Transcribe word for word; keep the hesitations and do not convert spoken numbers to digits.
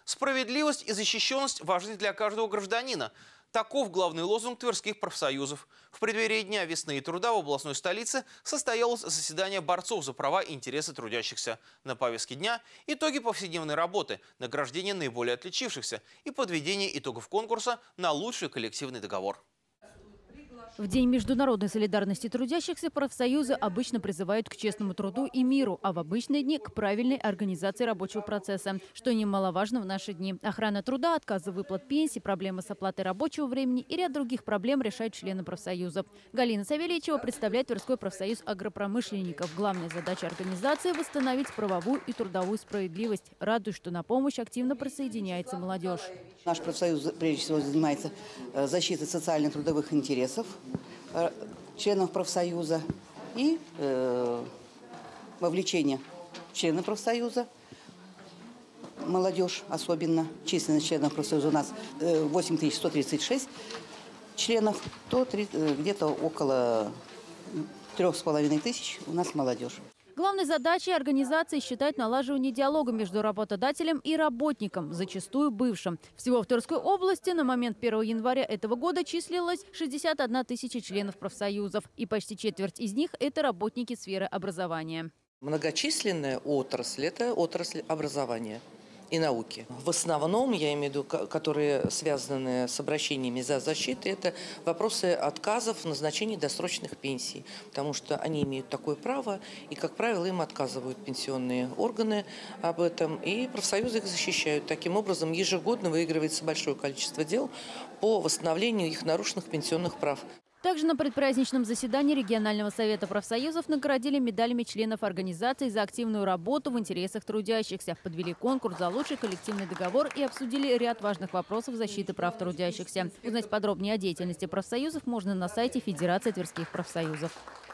Справедливость и защищенность важны для каждого гражданина. Таков главный лозунг тверских профсоюзов. В преддверии Дня весны и труда в областной столице состоялось заседание борцов за права и интересы трудящихся. На повестке дня – итоги повседневной работы, награждение наиболее отличившихся и подведение итогов конкурса на лучший коллективный договор. В День международной солидарности трудящихся профсоюзы обычно призывают к честному труду и миру, а в обычные дни – к правильной организации рабочего процесса. Что немаловажно в наши дни. Охрана труда, отказы выплат пенсий, проблемы с оплатой рабочего времени и ряд других проблем решают члены профсоюза. Галина Савельичева представляет Тверской профсоюз агропромышленников. Главная задача организации – восстановить правовую и трудовую справедливость. Радует, что на помощь активно присоединяется молодежь. Наш профсоюз прежде всего занимается защитой социально-трудовых интересов членов профсоюза и э, вовлечение членов профсоюза, молодежь особенно, численность членов профсоюза у нас восемь тысяч сто тридцать шесть членов, то где-то около трех с половиной тысяч у нас молодежь. Главной задачей организации считают налаживание диалога между работодателем и работником, зачастую бывшим. Всего в Тверской области на момент первого января этого года числилось шестьдесят одна тысяча членов профсоюзов. И почти четверть из них – это работники сферы образования. Многочисленная отрасль – это отрасль образования и науки. В основном, я имею в виду, которые связаны с обращениями за защитой, это вопросы отказов в назначении досрочных пенсий, потому что они имеют такое право, и, как правило, им отказывают пенсионные органы об этом, и профсоюзы их защищают. Таким образом, ежегодно выигрывается большое количество дел по восстановлению их нарушенных пенсионных прав. Также на предпраздничном заседании регионального совета профсоюзов наградили медалями членов организации за активную работу в интересах трудящихся, подвели конкурс за лучший коллективный договор и обсудили ряд важных вопросов защиты прав трудящихся. Узнать подробнее о деятельности профсоюзов можно на сайте Федерации Тверских профсоюзов.